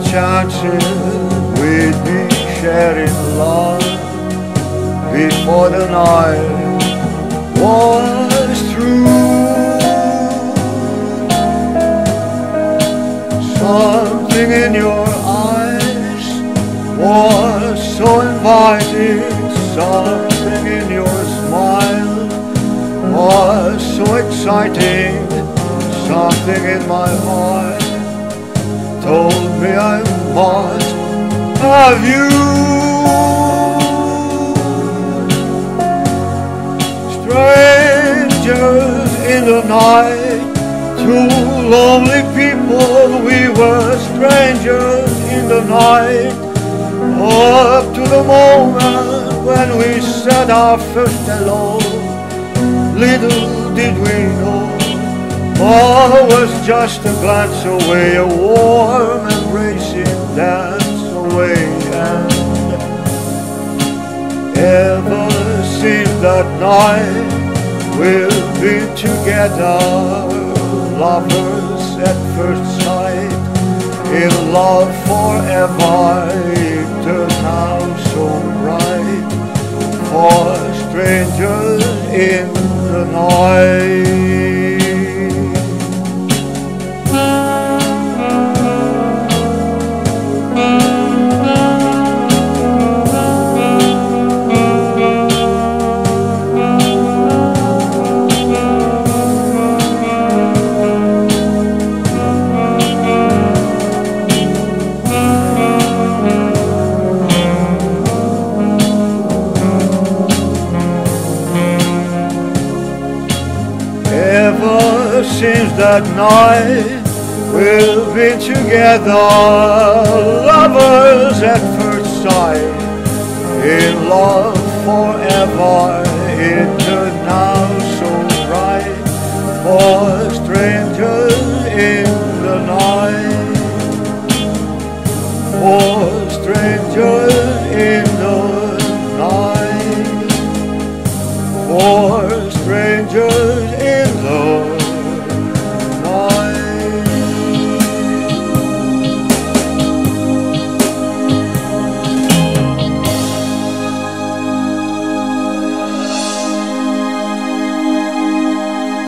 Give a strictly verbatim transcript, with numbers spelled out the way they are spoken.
chances we'd be sharing love before the night was through. Something in your eyes was so inviting, something in your smile was so exciting, something in my heart told me I must have you. Strangers in the night, two lonely people, we were strangers in the night, up to the moment when we said our first hello. Little did we know, all was just a glance away, a warm embracing dance away. And ever since that night we've been together, lovers at first sight, in love forever. It turned out so bright, for strangers in the night. Ever since that night we've been together, lovers at first sight, in love forever. It turned out so bright, for strangers in the night, for strangers in the night, for strangers